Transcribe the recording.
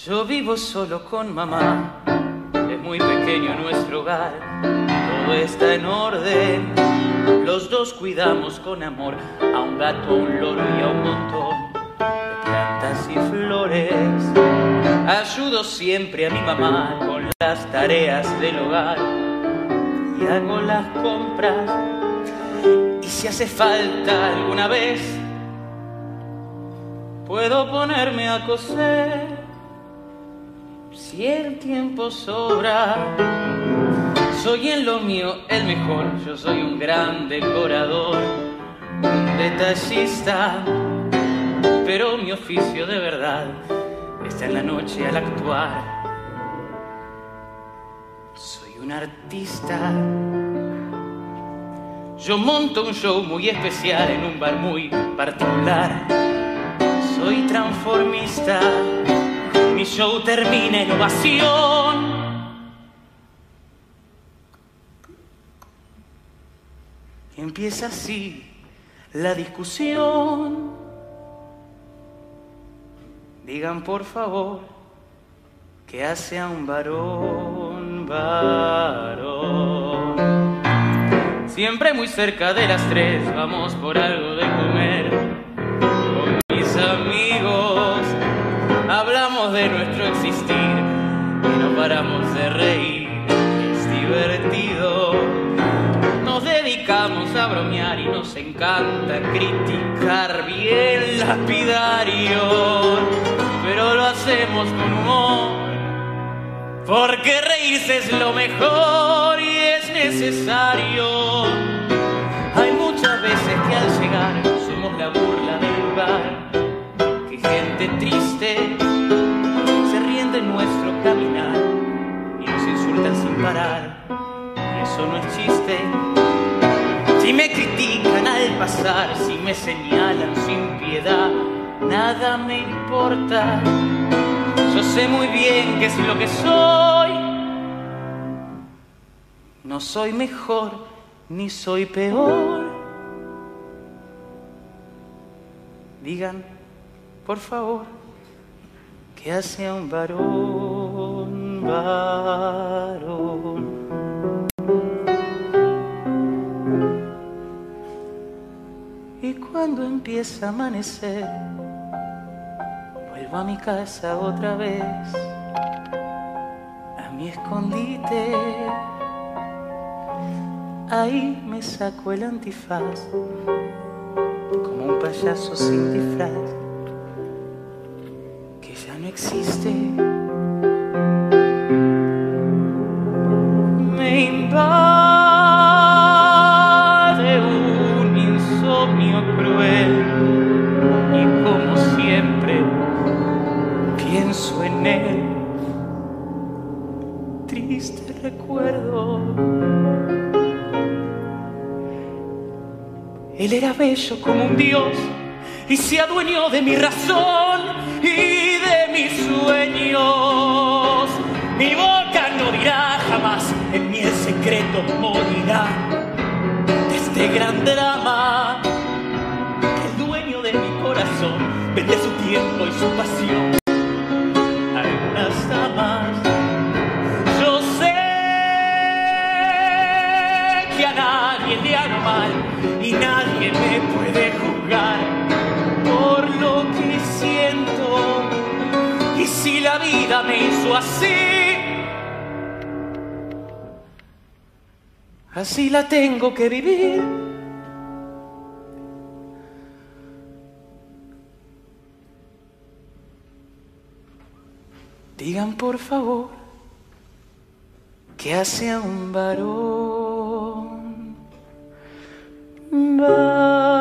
Yo vivo solo con mamá, es muy pequeño nuestro hogar, todo está en orden, los dos cuidamos con amor a un gato, a un loro y a un montón de plantas y flores. Ayudo siempre a mi mamá con las tareas del hogar y hago las compras, y si hace falta alguna vez puedo ponerme a coser. Si el tiempo sobra, soy en lo mío el mejor. Yo soy un gran decorador, un detallista, pero mi oficio de verdad está en la noche al actuar. Soy un artista. Yo monto un show muy especial en un bar muy particular. Soy transformista. Mi show termina en ovación. Y empieza así la discusión. Digan por favor, ¿qué hace a un varón, varón? Siempre muy cerca de las 3 vamos por algo de comer. Con mis amigos hablamos de nuestro existir y no paramos de reír, es divertido. Nos dedicamos a bromear y nos encanta criticar bien lapidario, pero lo hacemos con humor, porque reírse es lo mejor y es necesario. Hay muchas veces que al llegar somos la burla del lugar, que gente triste se ríen de nuestro caminar y nos insultan sin parar, y eso no es chiste. Si me critican al pasar, si me señalan sin piedad, nada me importa. Yo sé muy bien que es lo que soy. No soy mejor ni soy peor. Digan, por favor, ¿qué hace a un varón, varón? Y cuando empieza a amanecer, vuelvo a mi casa otra vez, a mi escondite. Ahí me saco el antifaz, como un payaso sin disfraz, que ya no existe. Me invade un insomnio cruel y como siempre pienso en él. Triste recuerdo. Él era bello como un dios y se adueñó de mi razón y de mis sueños. Mi boca no dirá jamás, en mí el secreto morirá de este gran drama. El dueño de mi corazón vende su tiempo y su pasión a algunas damas. Yo sé que a nadie le hago mal y nadie me puede juzgar por lo que siento. Y si la vida me hizo así, así la tengo que vivir. Digan por favor, ¿qué hace a un varón, varón?